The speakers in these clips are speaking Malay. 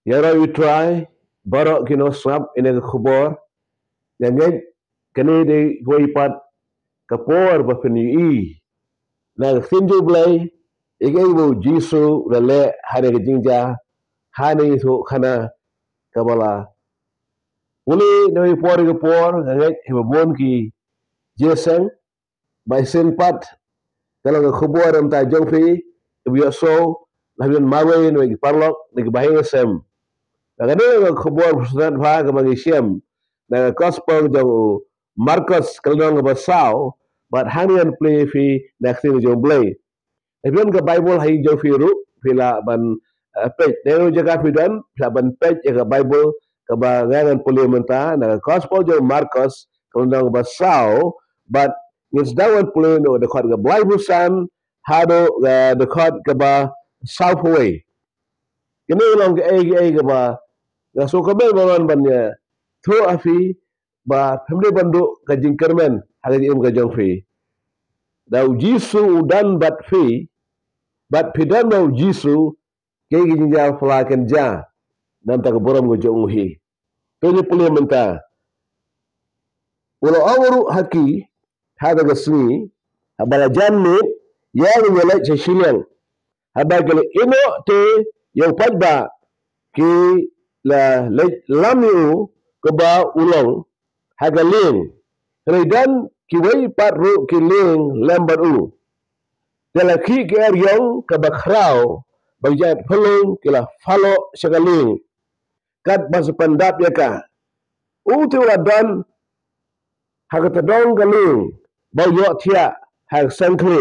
Ya rawi try barok kino swap ine ke khubor yang kene de goi pat kapor ba pen i na finju blai ige bo jisu le hare ke jingja hani so khana kabala uli no por ke por ngai he bon ki jeseng by sen pat kalau ke khubor am ta jong fi biyo so labian mawe no ki parlok ni bahing sem kadang khubor sudan pha ke bagi siem na gospel jong Marcos kalau nggak basau but hanian play fi next thing jong play Ebion ke Bible hai jong fi ru fila ban page dero jaga fi dan fila ban page ke Bible ke ba ngangan pulimenta na gospel jong Marcos kalau nggak basau but ngis dawan pulino de khot ke Bible san hado de khot ke ba south way kini long ke ba na so ka bel bawan bannya tho afi ba pemde bandu ka jingkermen hagi im ka jong fi dau jisu dan bat pidan dau jisu ke ginja flaken ja nam ta borom go jong hi to ni pule menta ulo awru haki hada ga sni abala janne ya ni la cheshilian hada gele ino te yang padba ki lam yu ke ba ulong haga ling redan ki wei pat ru ki ling lambat u dala ki ke yong ke ba khrau ba jat pholong ki la falo shagaling kat bas pandap ya ka u te la dan haga ta dong galing ba yo thia hag sankle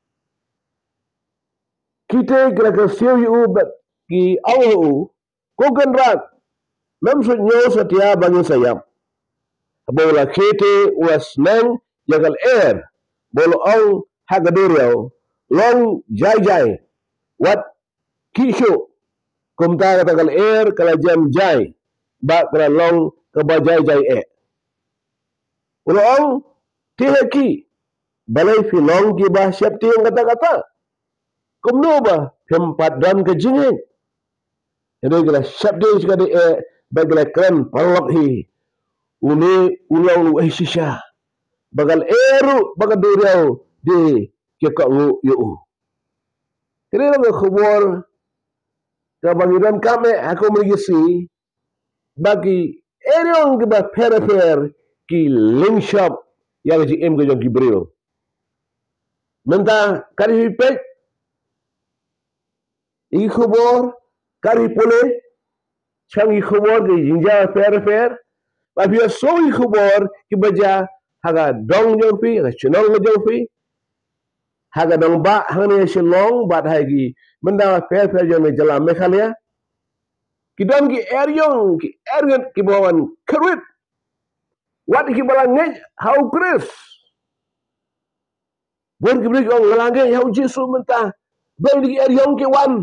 kite gra ka siu yu ba ki au u ko gan rat mem su nyo sa tia bangi sayam bola kete was nang jagal air bolo ong hagaduriao long jai wat kisho kumta tagal air kala jam jai ba kala long ka ba jai ulo ong tiheki balai fi long ki ba syap tiang kata kumno ba tempat dan ke jingin jadi kala syap tiang sekali ba kala keren palok hi uni ulang lu shisha bagal eru bagal duriau di ke ka ngu yu kini la khobor ka bangidan kame aku merigisi bagi eriong ke ba perifer ki link shop yang ji em ke jong gibril menta kari pe i khobor kari pole chang i khobor ke jinja perifer ba bi so i khobor ki baja haga dong jong fi haga chinong jong fi haga dong ba hangni shilong ba hagi menda perifer jong jala mekhalia kidam ki erion ki bawan kerwit wat ki balange how chris bon ki brik ong lange how jisu menta ben ki erion ki wan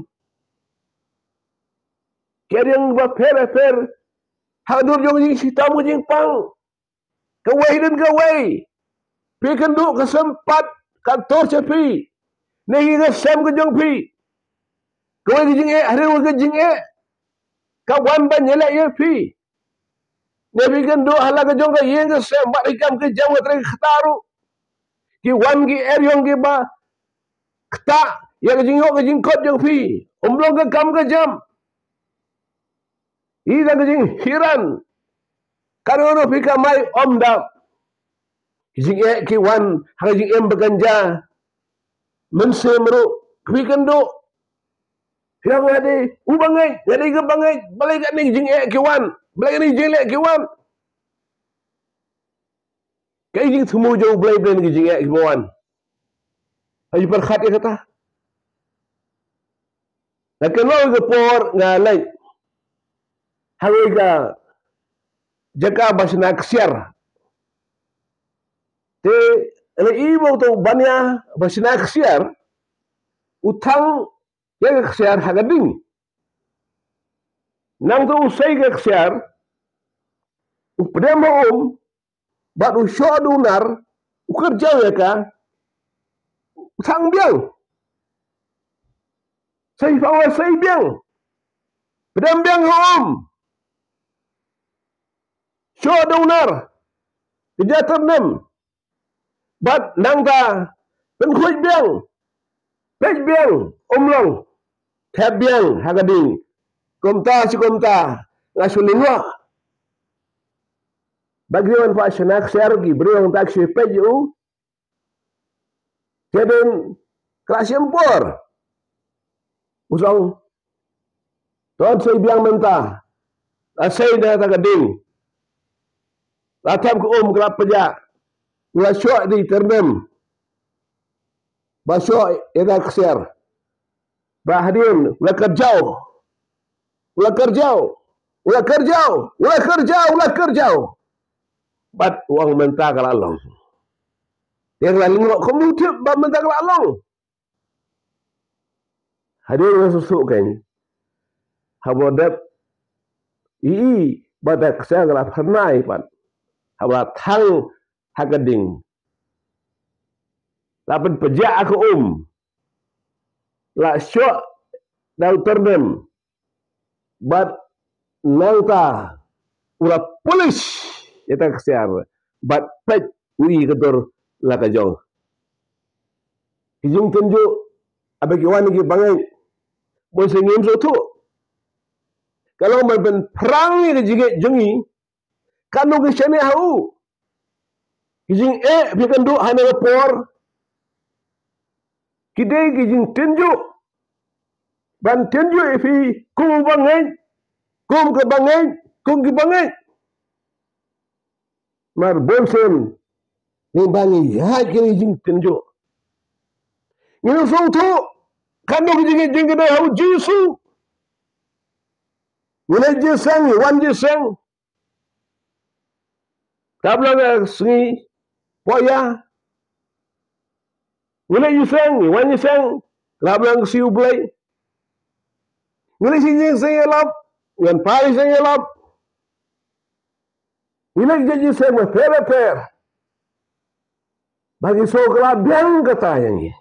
kerion ba perifer hadur jong jing sitam jing pang kawai dan kawai pikan du kesempat kantor cepi nehi ke sem ke jong pi kawai ke jing hari ke jing kawan ban nyela ye pi nebi kan du hala ke jong ke ye ke sem ba ikam ke jam ke tre khataru ki wan ki yong ki ba kta ya ke jing kot jong pi umlong ke kam ke jam ida ke jing hiran karo pi kamai omdam jing ki wan ha jing em beganja mensemru pikan du yang ada ubangai jadi ke bangai balai kat ni jing ki wan balai ni jing ki wan kai jing thumu jo balai balai ni jing ki wan ai per khat kata na ke lo ke por ngalai hawi ka jaka basna ksiar te ele ibo to banya basna ksiar utang ya ksiar hagading nang to usai ke ksiar updemo batu shodu nar ukerja ya ka utang biang sai fawa sai biang Pedambiang Syo daunar. Kejater nem. Bat nang ta. Pen khuj biang. Pej biang. Long. Thep biang. Hagading. Komta si komta. Ngasulingwa. Bagaimana Pak Senak sergi. Beriang tak si pej u. Kedin. Kelas empor. Usang. Tuan saya biang mentah. Asai dah hagading. Latam ke kelap pejak. Ula syok di ternem. Basyok eda keser. Bahadin. Ula kerjau. Bat uang mentah kalalong. Yang lain ngok komutip bat mentah kalalong. Hadir susuk kan. Habodep. Badak keser kelap hernai pat. Habla thang hagading. Lapan pejak aku La syok dau ternem. Bat nangta. Ula polis. Yata kesiar. Bat pej ui ketur lakajong. Hijung tunjuk. Abang kiwan lagi bangai. Boleh ngim sotu. Kalau merben perang ni kejigit jengi. Kanu kisane hau. Kijing bikan duk hana rapor. Kidai kijing tinju. Ban tinju ifi kum bangai. Kum ke bangai. Kum ke bangai. Mar bonsen. Nimbangi ya kijing tinju. Nginu sotu. Kanu kijing kedai hau jisu. Ngilai jiseng. Wan jiseng. Kablang sengi poya. Ngilai yuseng, wan yuseng. Kablang siu blai. Ngilai sinjing seng elap, ngan pai seng elap. Ngilai jadi seng per. Bagi so kelabiang kata yang ni.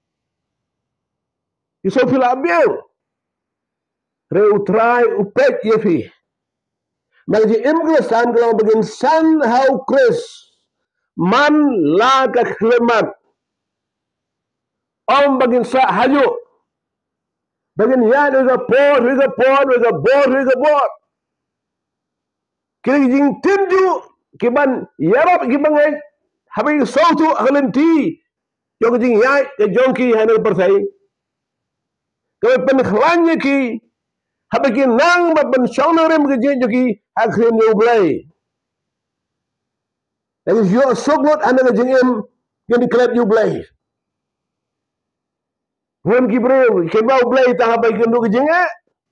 Iso filabiang. Reutrai upet yefi. Bagi Inglesan kalau begin san how Chris man la ka khlemat om begin sa hayo begin ya is a board kiri jing tinju kiban yarap kibangai habi sautu aglenti jong jing ya ke jongki hanal persai ke pen khlanye ki habi nang ba ben shonore mge joki akhirnya nyublai. Jadi yo soglot anda ngejengem yang di klub nyublai. Bukan kibreu, kebau blai tah bagi kendo kejenga.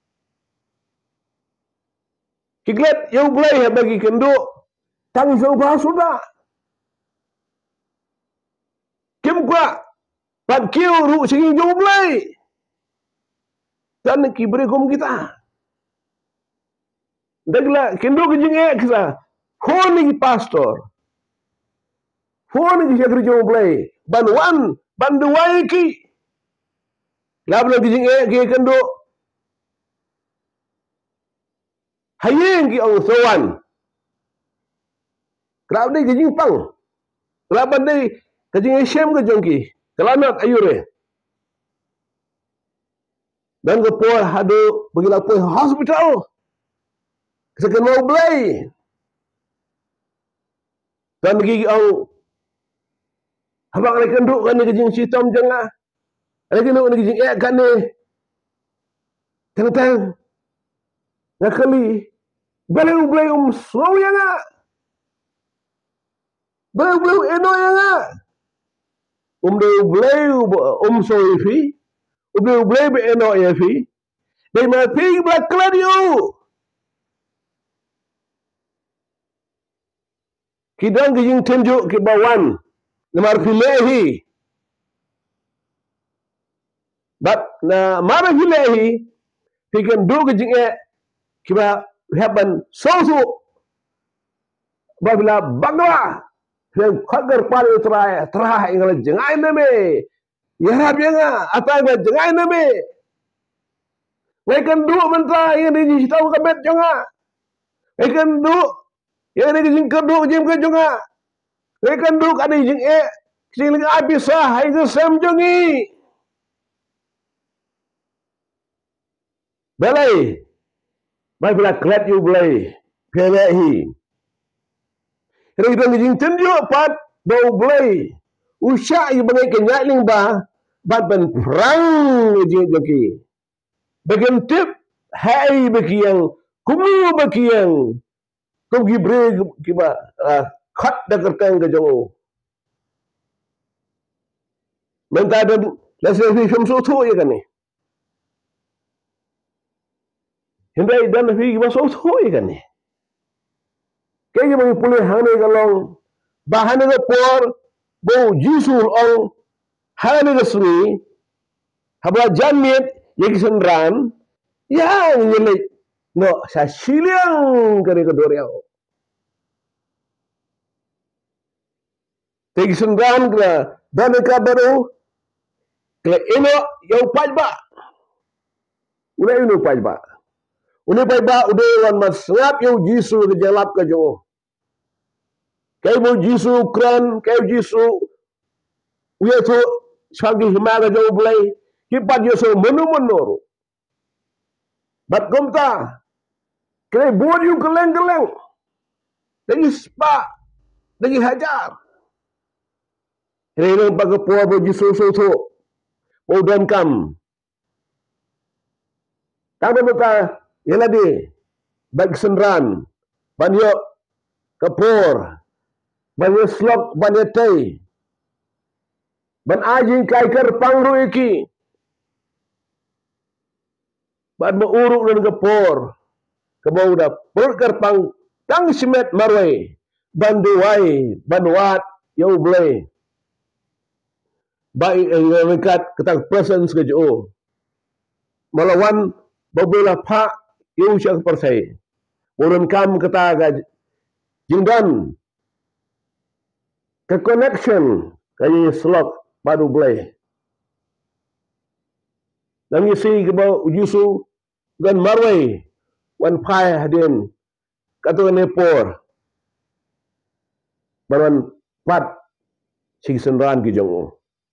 Kiklet nyublai bagi kendo tang so sudah. Kim kwa pat kiu ru sing nyublai. Dan kibreu kom kita. Dagla kendo kejeng kisa honi pastor honi kisah kerja mulai banwan banduai ki labla kejeng ki kendo hayeng ki ang sowan krab ni kejeng pang laban ni kejeng shem ke jongki kelanat ayure dan ke por hadu bagi lapoi hospital sekan mau belai. Dan bagi au habang lagi kenduk kan kejing sitom jengah. Lagi kenduk kan kejing kan ni. Tentang nakali belai slow yang ah. Belai eno yang ah. Belai soifi. Belai be eno ya fi. Dai mati black cladio. Kidang kijing tunjuk ke bawan namar filehi bat na mara filehi pikan do kijing kiba haban sosu babila bagwa yang khagar pare terah ingala jengai name yarab yanga atai ba jengai name Lekan duk mentah yang di tahu kabet jonga. Lekan duk yang di jing keduk jing ke jonga. Lekan duk ada jing sing ling abisah itu sam jongi. Belai. Mai bila klet you belai. Pelehi. Rei jing tenjo pat bau belai. Usyak you bangai kenyak ling ba. Bat ben perang jing joki. Bagian tip hai bagi yang kumu bagi yang kau gibre kiba kat dah kertang ke jauh. Mentah ada lesai film soto ya kan ni. Hindai dan fi kiba soto ya kan ni. Kaya bagi pulih hane kalong bahan ke por bau jisul ong hane ke suri habla jamit yang senran yang nyelik no sa siliang kare ke doriau tegi senran kala dan ka baru kala ino yau pajba una ino pajba udah mas ngap yau jisu ke jalap ke jo kai bo jisu kran kai jisu uya tu sagi himaga jo bulai hipat yo so menu bat komta kena buat you keleng-keleng lagi spa lagi hajar rene baga po boji so dan kam kada beta yeladi bag senran banyo kapor banyo slok banyo tei ban ajing kaiker pangru iki ban uruk dan kapor kebau dah perker pang tang simet marwai banduai banwat yau blai bai dekat ketang presence ke jo malawan babela pa yau syak persai urun kam kata ga jingdan ke connection kaya slot padu blai nang isi kebau ujusu gan marwai wan pai hadin katu nepor baran pat sing senran ki jong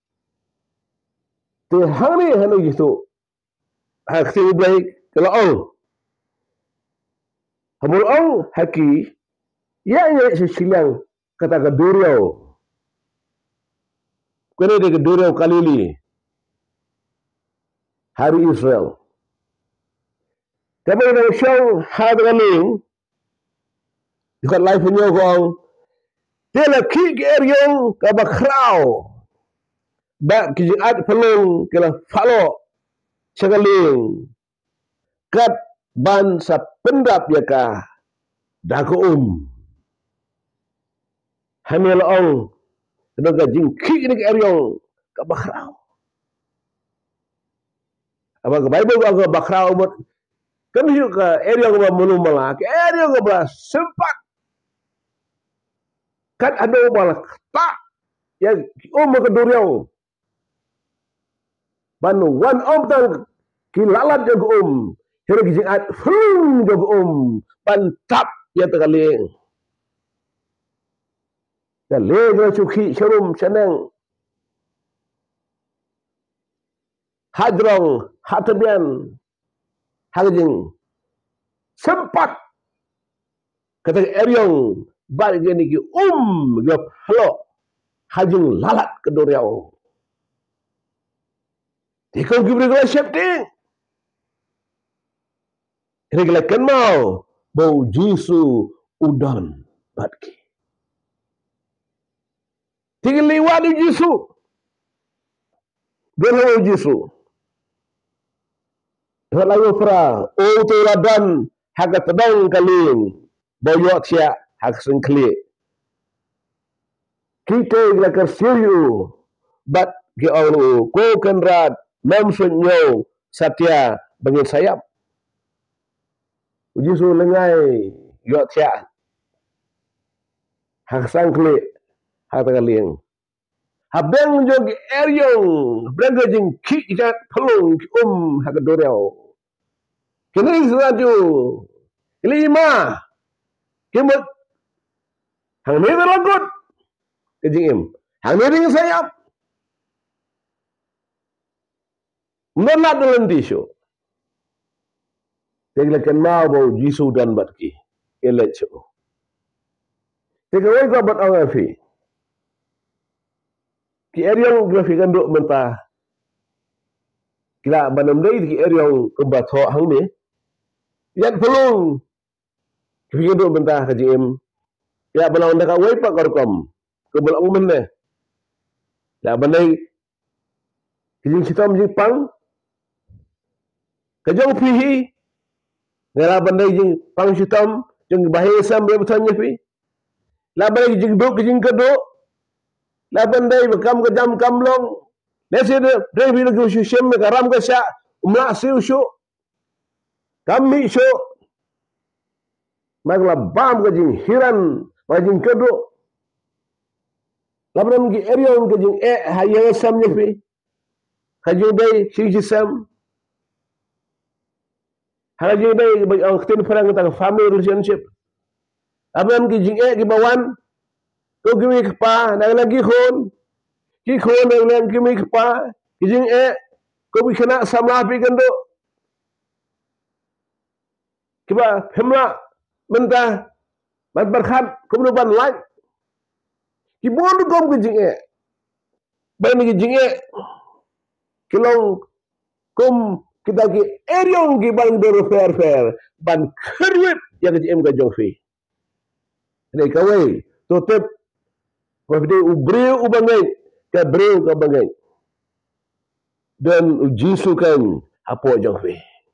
te hani hanu gitu hak sing blai kalau ong hamul ong haki ya sisilang kata ke duriau kene de ke duriau kalili hari Israel Tapi dengan show hada galing dekat live punya kong dia la kick aerial ka bakrao ba kijat pelong kala falo sagaling kat ban sa pendap ya ka dago hamil ong daga jing kick dik aerial ka bakrao abang bible ka bakrao bot kan juga area gua menu malak area gua sempat kan ada malak tak ya ke duriau banu one of the kilalat jag hero gijing at jag pantap ya tekaling dan lega cuki serum seneng hadrong hatabian haging sempat kata Eryong balik ni ki gap halo hajing lalat ke doriau tikau ki beri safety regla kan mau bau jisu udan batki tinggal liwat jisu belo jisu lalu fra teladan hak tedang kaling boyot sia hak sengkli kita gelakar siu bat ke aulu ko kenrat memsunyo satya bangin sayap uji su lengai yot sia hak sengkli hak kaling habeng jog eryong brengajing ki jat pelung hak doreo Kini sesuatu. Kelima. Kimut. Hang ni berlagut. Kejing hang ni ring sayap. Menolak dalam tisu. Teglakan mau bau jisu dan batki. Elat cu. Tegawai kau bat awal fi. Ki Ariel grafikan duk mentah. Kila banam dai ki Ariel kebat ho hang ni. Yat pelung. Grafikan duk mentah ke JM. Ya belau ndak awai pak korkom. Ke belau men. Ya bandai kijing sitam Jepang. Kejong pihi. Ngala bandai jing pang sitam jeng bahaya be betanya fi. La bandai jing duk kijing keduk. La bandai bekam ke jam kamlong. Lese de revi de gushu shem ka ram ka sha umla siu shu. Kami shu. Magla bam ke jing hiran wa jing keduk. La bandai ki area ke jing hayang sam ni fi. Kajing dai si sam. Kajing dai ang tin perang tentang family relationship. Abang ki jing ki bawan ko kimi pa nang lagi khon. Ki khon nang kimi pa kijing ko bi kena samla pi kendo. Kiba pemla mentah mat berkhat ko nu ban lai. Ki bon kom kijing ban kijing kilong kom kita ki eriong ki bang dor fair ban kerwit ya kijing ka jofi. Nei kawai to tep ko de ubreu ubangai ka breu ka bangai. Dan ujisu kan apo jofi.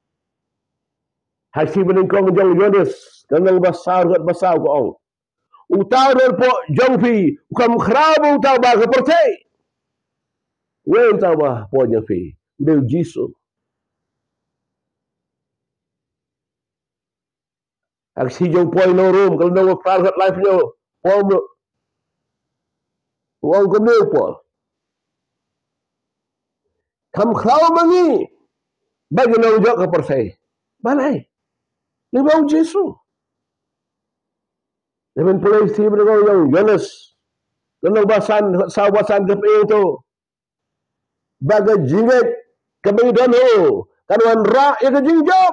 Hasil beningkong jong Yones kanang basar kat basar ko ong. Utaw del po jongfi ukam khrabo utaw ba ka pertai. Wen taw ba po jongfi. Deu jisu. Ak si jong po no room kalau no private life nyo po mo. Wong ko no po. Kam khrabo mangi. Bagi no jok ka pertai. Balai. Libau Jesu. Lepas pulai si beragam yang Yones. Kalau bahasan sawasan ke itu. Bagai jingit kebagi dano. Kanuan rak ya ke jingjok.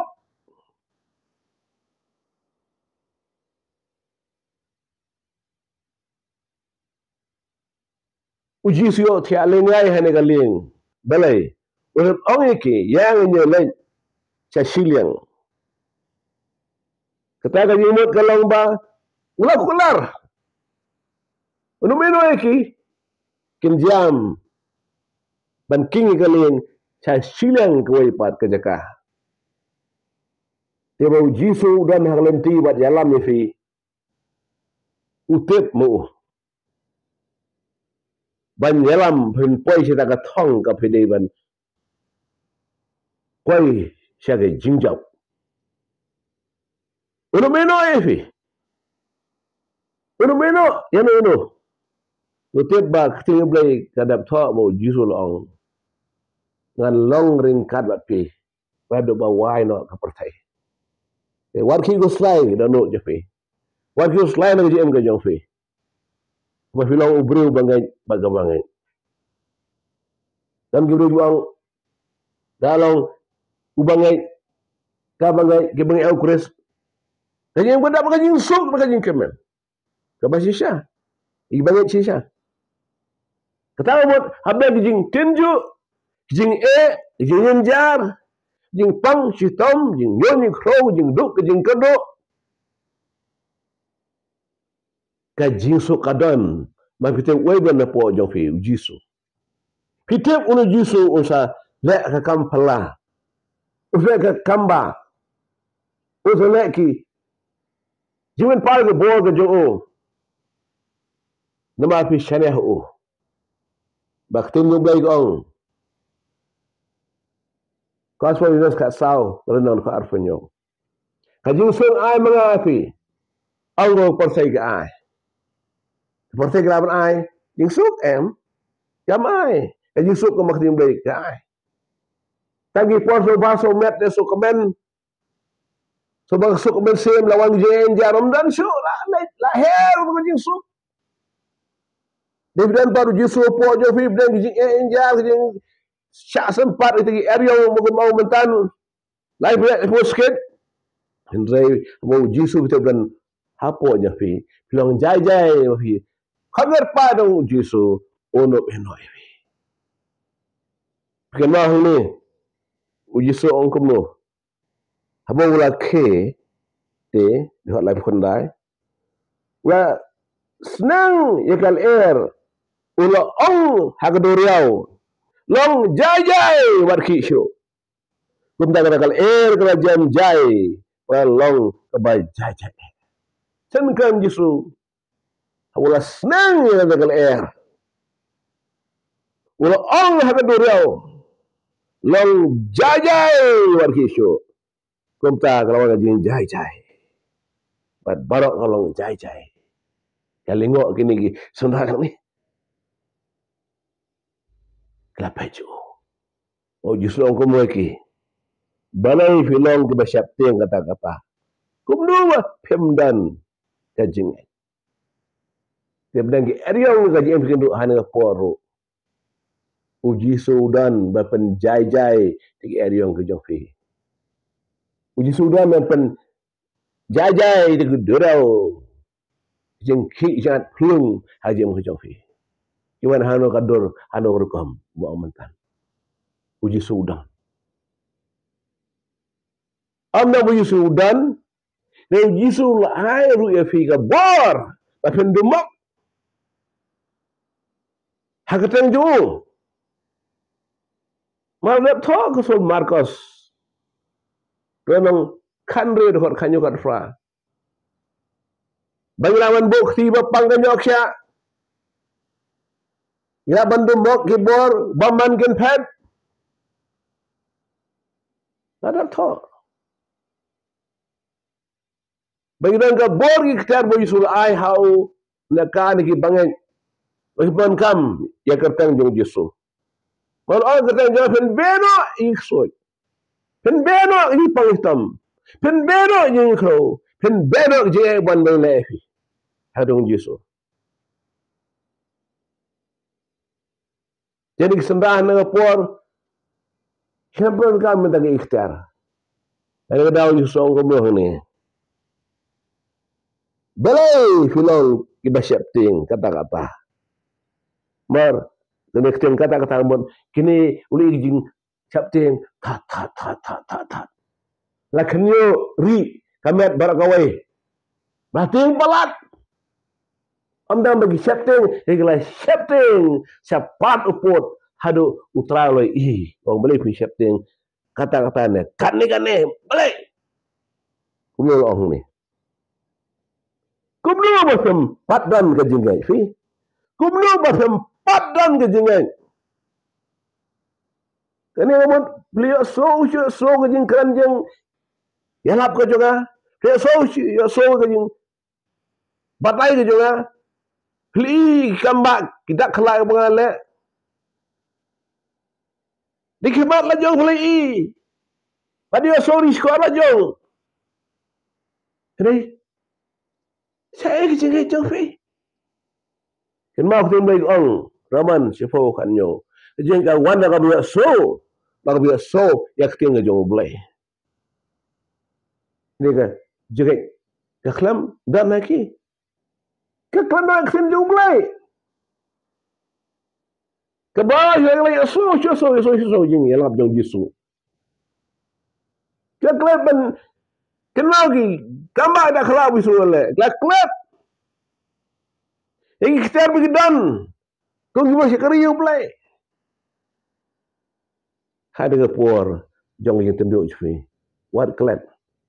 Uji siyo tiak lengai hanya kaling. Balai. Urut orang iki yang nyeleng casilang. Ketika jimut kalau ba ulah kelar. Unu meno iki kinjam ban king kaling casilang kuai pat kejaka. Tiba Jisu dan haglenti bat jalan ni fi. Utip mu. Ban jalan pun poi kita ka thong ka phide ban. Poi sia ke jingjau. Uno meno efi. Uno meno, ya no. Utip ba kting blai kadap tho mo Jisu long. Ngan long ring kat bat pi. Wadu ba wai no ka pertai. Wat ki go slai da no je fi. Wat ki slai na je em ga jong fi. Ba fi long ubreu bangai bagabangai. Dan gibreu juang dalong ubangai ka bangai ke bangai au kres. Kajing benda kajing sok kajing kemen. Ka basisha. I bangai sisha. Kata buat habis kajing tinju, kajing kajing jar, kajing pang sitom, kajing yoni crow, kajing duk, kajing keduk. Kajing sok kadon. Mapitip wedan na po jong fi Jisu. Pitip uno Jisu usa lek ka kampala. Usa ka kamba. Usa lek ki jiwen pal ke bol ke jo. Nama fi shaneh o. Baktim no blai gong. Kaswa Yunus ka saw renon ka arfanyo. Kajing sung ai mga fi. Algo persai ke ai. Persai ke laban ai. Jing suk em. Jam ai. Kajing suk ke maktim blai ke ai. Tagi porso baso met de suk kemen. Sebab sok bersem lawan jen jarum dan syuk lahir dengan syuk. Dividan baru jisu po jo fi dan jen jar jen syak sempat itu area mau mentan. Lai berat sikit. Hendrai mau jisu kita dan hapo nya fi. Pilong jai fi. Khabar pa dong jisu ono enoi fi. Kenal ni ujisu ong kumno. Habo wala ke te dihot lai kondai wa senang yakal ula ong hagadoriau long jai warki syo kumta kal kala jam jai wa long kabai jai sen kan jisu wala senang yakal ula ong hagadoriau long jai warki syo kumta kalau jing jai. Bat barok kalau jai. Kalingok kini sundak ni. Kelapa jo. Oh justru aku mau ki. Balai filong ke basyapti yang kata-kata. Kumdua pemdan kajing. Pemdan ki ariang kajing bikin duk hana poru. Uji Sudan bapen jai di ariang kajing fi. Uji Sudan bapen jai di gedorau. Jengki jangan plung haji mengejong fi. Iwan hano kador hano rekam buat mentan. Uji Sudan. Amna uji Sudan. Dan uji Sudan airu ya fi ka bor. Bapen demak. Hakatang jo. Malap thok so Marcos. Renang kanre dekat kanyo kat fra. Banglawan bukti bapang kanyok siya. Ya bandum bok kibor baman ken pet. Ada to. Banglawan ka bor ki ktar boy sul ai hau na kan ki bangen. Bangpan kam ya kertang jong Yesu. Kalau orang kertang jong pen beno iksoy. Pen beno ini pangistam. Pen beno ini kro. Pen beno je ban bang lefi. Hadung Yesu. Jadi kesembahan dengan por, kenapa kami tak ikhtiar? Ada daun Yesus orang kemuh ni. Balai filong ibasyap ting kata-kata. Mar, kena kata-kata mon. Kini uli jing syapting tat. Lakanyo ri kamet barakawai. Bating palat. Amdam bagi syapting, ikhlas syapting, syapat uput, hadu utraloi orang boleh pi syapting kata-katanya, kane, boleh. Kumlo orang ni. Kumlo macam padan ke jinggai, fi. Kumlo macam padan ke jinggai. Kani amon beliau so ke jingkan jeng, yalap ke juga, dia so ke jing, batai ke juga. Hli kambak kita kelak mengalek. Dikemat lah jong hli. Pada sorry sekolah jong. Jadi saya kecil jong fi. Kenapa kita baik ong Raman sifo kanyo. Jeng ka wanda ka biya so yak tinga jong blay. Ni ka jeng ka klam dan lagi. Kekelanak sen jumlah. Kebah yang lain so jing yang jong Yesu. Kekelapan kenal ki gambar dah kelab Yesu le. Kelab. Yang kita begidan. Kau gimana sekariu play. Ada ke por jong yang tenduk fi. Wat kelab.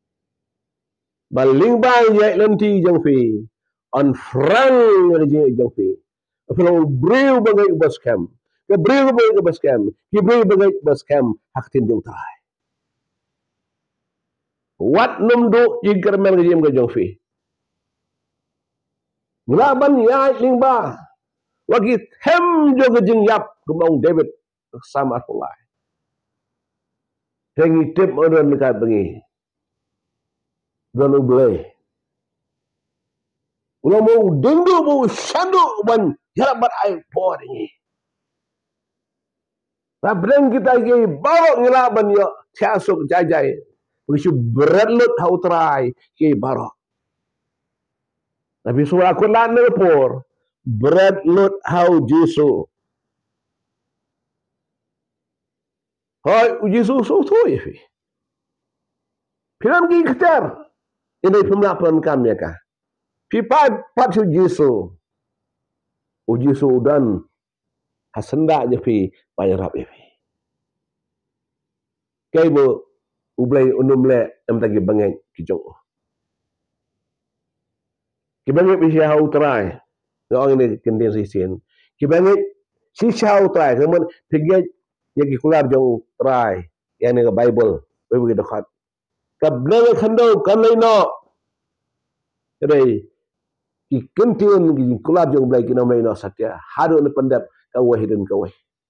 Baling bang ye lenti jong fi. On frang ada jeng fi. Kalau beriu bagai bas cam, ke beriu bagai bas cam, ke beriu bagai bas cam haktin jeng trai. Wat numdo jingkar men jeng jeng fi. Ngelaban ya lingba. Wagi hem jo jeng yap kemong David sama pulai. Tengi tip orang dekat bengi. Don ublay. Ulang mau dengdu mau syandu ban jarabat ai por ni. Rabeng kita ke barok ngelaban yo siasuk jajai. Wisu berat lut hau trai ke barok. Tapi surah Quran ni por berat lut hau Jesu. Hai Jesu so ya fi. Piram ki ketar. Ini pemelapan kami ya. Pipat patu Jesu. O Jesu dan hasenda je fi bayarap fi. Kay bo ublay unumle am tagi bangay kijong. Kibangay bi siya hau try. Noong ini kendin sisin. Kibangay si siya hau try. Kemudian pigay yang kikular jong try. Yang ni Bible. Bible dekat. Kablang khando kanay no. Jadi ikentin kikular jong ublay kinamay no satya. Haru ni pendap kawah hidun kawah.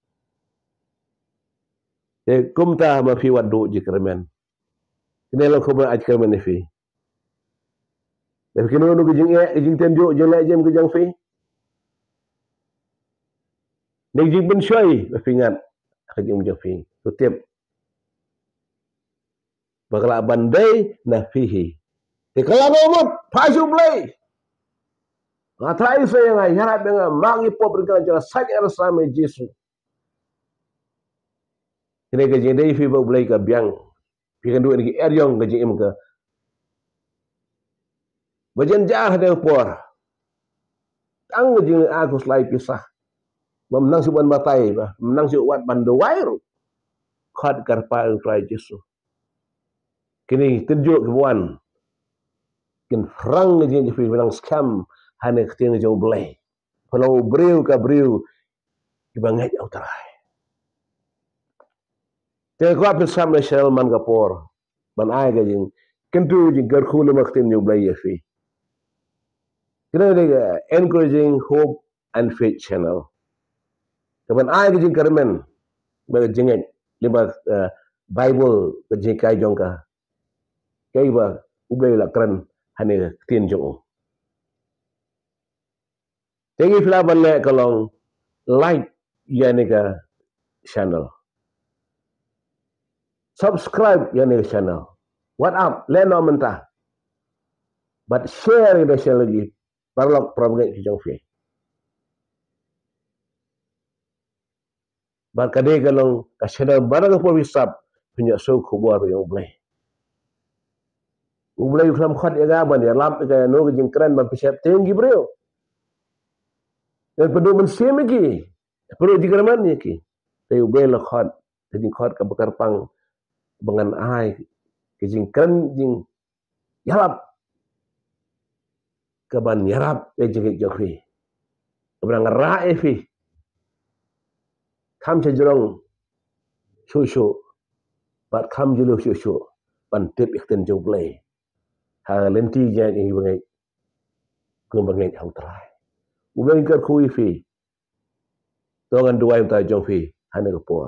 Kumta ma fi wadu ji kermen. Kene lo khobar aj kermen ni fi. Tapi kene no gijing jing tenjo jeng la jem gijang fi. Nek jing ben syai ma fi ngat gijing jeng fi. Tutip. Bakala bandai na fihi. Kalau ngomot pasu blai. Ngatrai saya ngai harap dengan mangi pop berkala jala saja rasame Yesus. Kene gajing dai fi blai ka biang. Pikan duit ni eryong gajing im ka. Bajan jah ada por. Tang gajing aku selai pisah. Menang suban matai ba, menang si wat bandu wair. Khad karpa Christ Yesus. Kini tunjuk kebuan. Kin frang gajing fi menang scam hane keting jauh blai. Kalau breu ka breu dibangai jauh terai. Tengok apa sam nasional man kapor. Man ai gajing kentu jing garkhul maktin jauh blai ya fi. Kena dia encouraging hope and faith channel. Kapan ai gajing karmen ba jinget liba Bible gajing kai jongka. Kai ba ublai la kran hane tin jong. Tengi filaban le kalong like yanika channel. Subscribe yanika channel. What up? Le no mentah. But share the channel lagi. Parlok propagate kijang fi. Barkade kalong kasada barang po wisap punya so kubar yang ublay. Ublay ukram khat ya gaban ya lamp ka no gajing kran man pisap tengi breo. Dan perlu mensim lagi. Perlu dikerman ni ki. Tapi ublay la khat gajing khat ka bakar pang bangan ai gajing kran jing yalap kaban yarap gajing jokfi. Kaban rae fi. Kam cejrong shushu bat kam julu shushu ban tip ikten joblay ha lenti jan ini bangai kum bangai hau trai ubang ker kui fi tongan duai ta jong fi hane ko por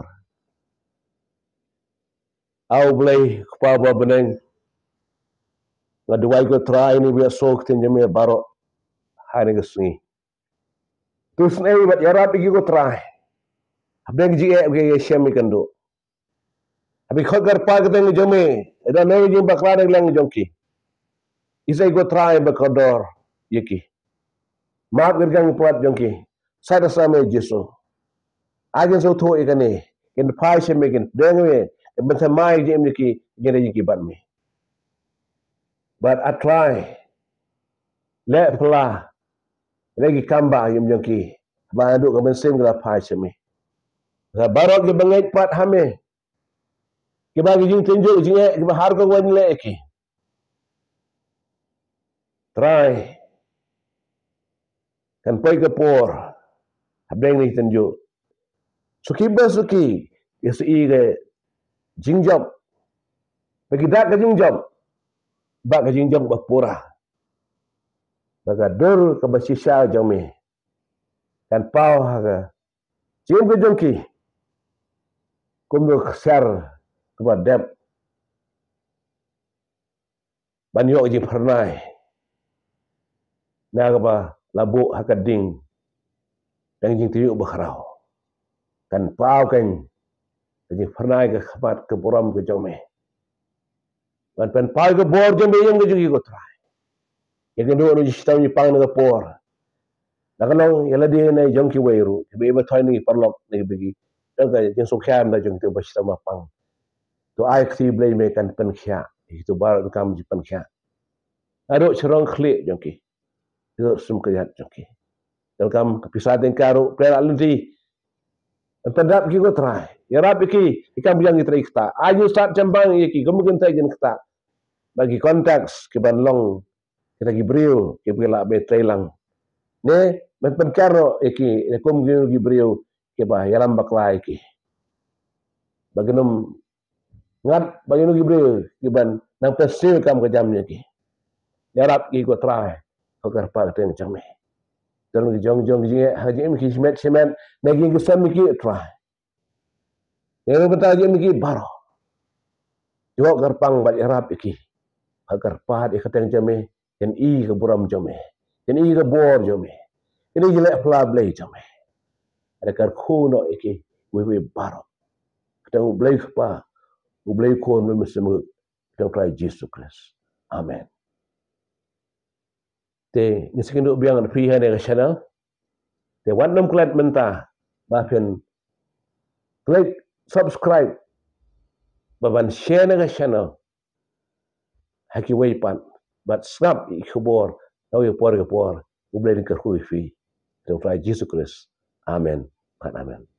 au blay pa ba beneng ngaduai ko trai ni biar sok ten jame barok hane ko sungi terus nei bat yarap igi ko trai abeng ji ke syam ikando abi khogar pa ke teng jame eda nei jing bakla de lang jongki isai go try bakodor yeki maaf gergang puat jongki sada sama Yesus agen so tho ikane ken pai syam ken dengwe bensa mai jem yeki gere yeki ban me but I try le pla lagi kamba yem jongki ba duk ke bensim gra pai syam barok ke bangai pat hame ke bagi jing tenjo jing ke har ko wan le ki try kan pai ke por habeng ni tenjo suki basuki yesu i ke jing job bagi dak ke jing job ba ke jing job ba pura baga dor ke basisha jame kan pau ha jing ke jongki kumdo share kepada Banyok je pernai. Nagaba labu hakading. Dan jing tuyuk bakharau. Kan pau kan. Je pernai ke khabat ke buram ke jome. Kan pen pau ke bor jome yang ke jugi ko try. Yang kedua nu jistau ni pang na por. Nakanong yala dia na jong ki weiru. Be ba toy ni parlok ni begi. Dan ka jing sokhan da jong tu basta mapang. Tu ai kti blai me kan pen khia. Itu bar kam ji pen khia. Ado serong khli jong ki. Itu sum kayat jong ki. Dan kam pisah den karo pera lunti. Pendap ki ko try. Ya rap ki ikam yang itrai kita. Ayu start jambang ki gumugin tay gen kita. Bagi konteks ki ban long kita gibril ki bela be trailang. Ne men karo ki ne kom gibril ki ba yalam baklai ki. Baginum ngat baginu gibril ki ban nang pesil kam ke jamnya ki. Ya rap ki ko try. Ko karpa teng jame. Dan jong ji haji mi ki semet nagi ki sam ki try. Yang betul je mi baro. Jawab garpang bat yarap iki. Agar pahat ikateng jame yang ke buram jame. Yang ke bor jame. Ini jelek pula blai jame. Ada kar kuno iki we baro. Ketang blai pa. Blai kon we mesemu ketang try Jesus Christ. Amen. Te nisikin do biang free hand ke channel. Te wadam klat menta bafen klik subscribe baban share na channel haki waypan but snap ikubor tahu ya por ublen ke hui fi to try Jesus Christ. Amen. Amen.